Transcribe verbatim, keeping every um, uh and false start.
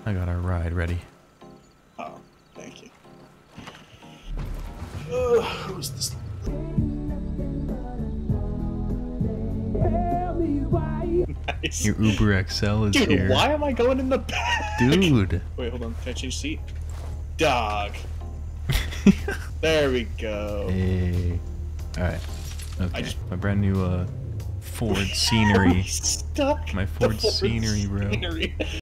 I got our ride ready. Oh, thank you. Uh, who's this? Nice. Your Uber X L is Dude, here. why am I going in the back? Dude. Wait, hold on. Can I change seat? Dog. There we go. Hey. Alright. Okay. I just... My brand new uh, Ford scenery. Stuck My the Ford scenery, bro. Scenery.